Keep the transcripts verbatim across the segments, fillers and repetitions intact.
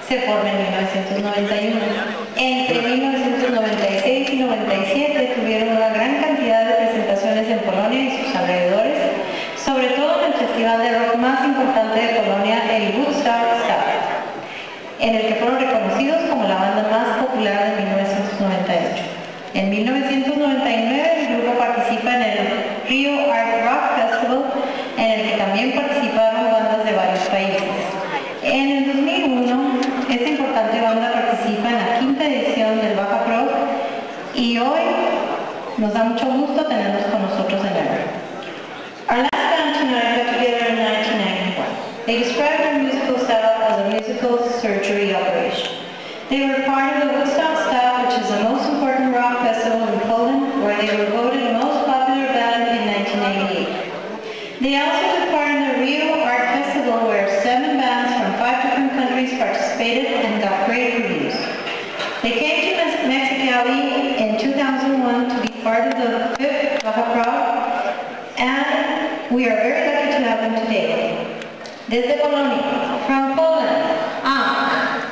se forma en mil novecientos noventa y uno. Entre mil novecientos noventa y seis y noventa y siete tuvieron una gran cantidad de presentaciones en Polonia y sus alrededores, sobre todo en el festival de rock más importante de Polonia, el Woodstock Star, en el que fueron reconocidos como la banda más popular de mil novecientos noventa y ocho. En mil novecientos noventa y nueve el grupo participa en el Rio Art Rock Festival, en el que también participaron bandas de varios países. En el dos mil uno, esta importante banda participa en la quinta edición del Baja Prog y hoy nos da mucho gusto tenerlos con nosotros en el. Our last band tonight got together in nineteen ninety-one. They described their musical style as a musical surgery operation. They were part of the Woodstock Style, which is the most important rock festival in Poland, where they were voted the most popular band in nineteen eighty-eight. They also took part in the Rio Art Festival, where seven bands from five different countries participated and got great reviews. They came to Mexicali in two thousand one to be part of the fifth Baja Prog, and we are very lucky to have them today. Desde Polonia, from Poland, Ankh.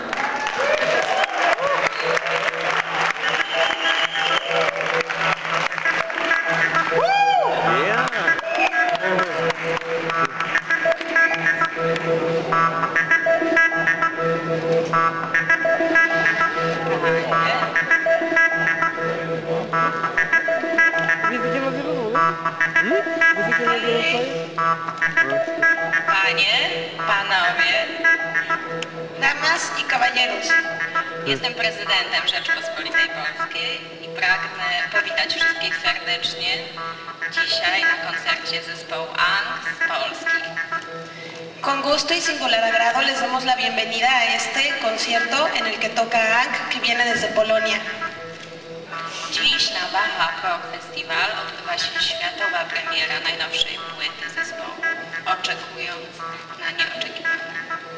Panie, panowie, damas i caballeros, jestem prezydentem Rzeczypospolitej Polskiej i pragnę powitać wszystkich serdecznie dzisiaj na koncercie zespołu Ankh z Polski. Con gusto y singular agrado les damos la bienvenida a este concierto en el que toca Ankh, que viene desde Polonia. Dziś na Baja Prog Festival odbywa się światowa premiera najnowszej płyty zespołu, oczekując na nieoczekiwane.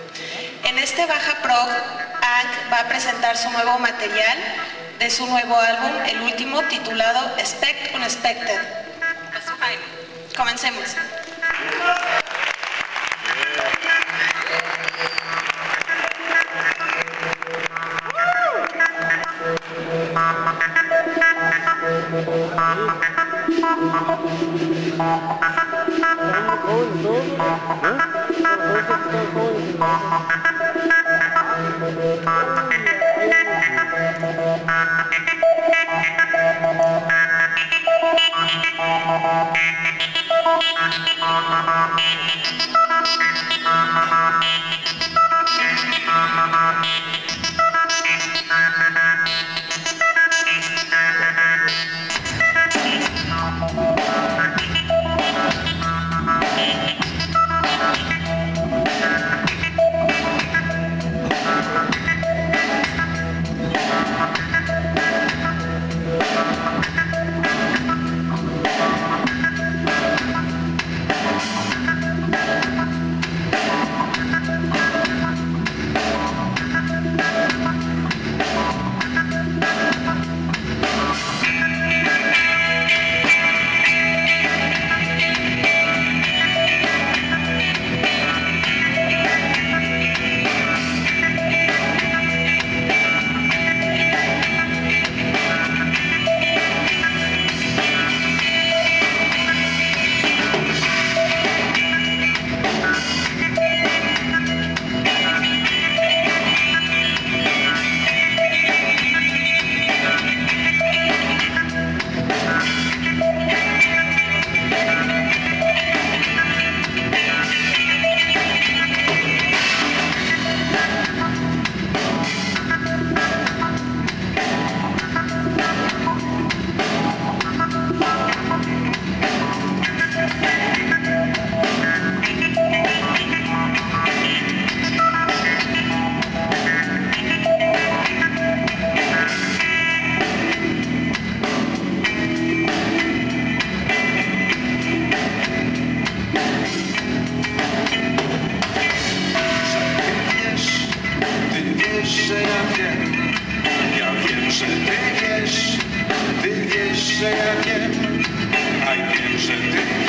En este Baja Prog, Ankh va a presentar su nuevo material de su nuevo álbum, el último, titulado Expect Unexpected. Posłuchajmy. Comencemos.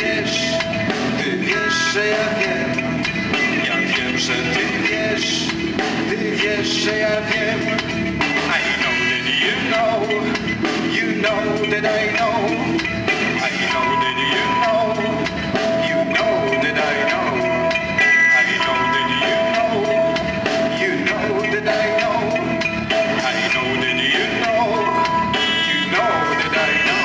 że ja wiem, ja wiem, że ty wiesz. Ty wiesz, że ja wiem. I know that you know. You know that I know. I know that you know. You know that I know. I know that you know. You know that I know. I know that you know. You know that I know.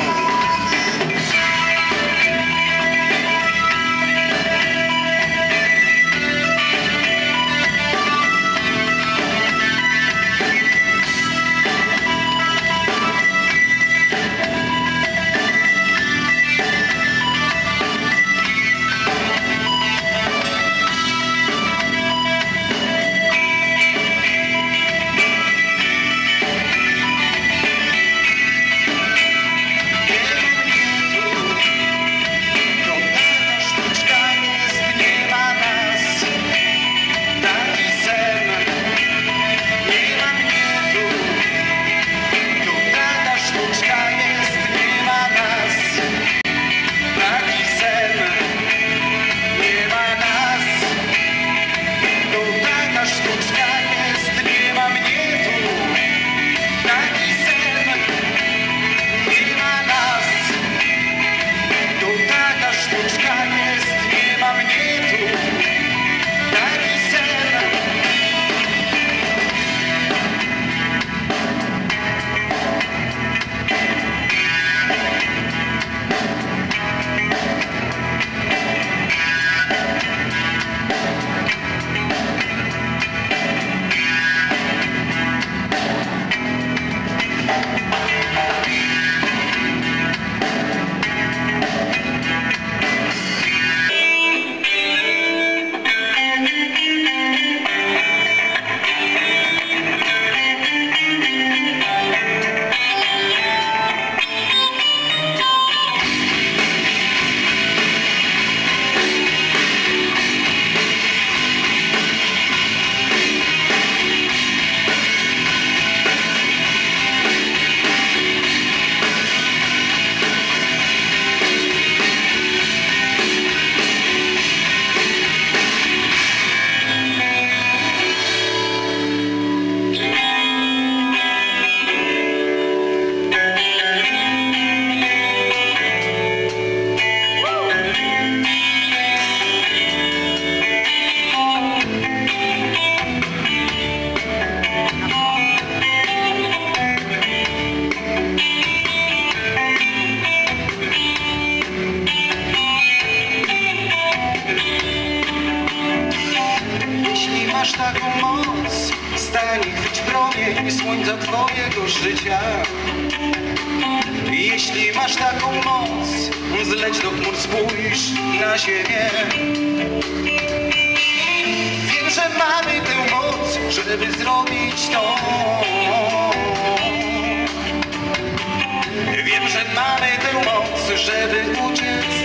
Masz taką moc, stań i chwyć promień słońca twojego życia. Jeśli masz taką moc, zleć do chmur, spójrz na ziemię. Wiem, że mamy tę moc, żeby zrobić to. Wiem, że mamy tę moc, żeby uciec